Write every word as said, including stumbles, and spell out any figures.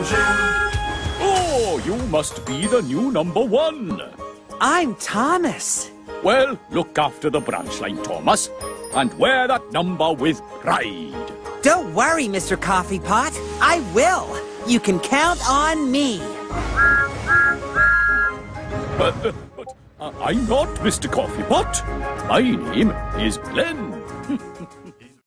Oh, you must be the new number one. I'm Thomas. Well, look after the branch line, Thomas, and wear that number with pride. Don't worry, Mister Coffee Pot. I will. You can count on me. But, uh, but uh, I'm not Mister Coffee Pot. My name is Glynn.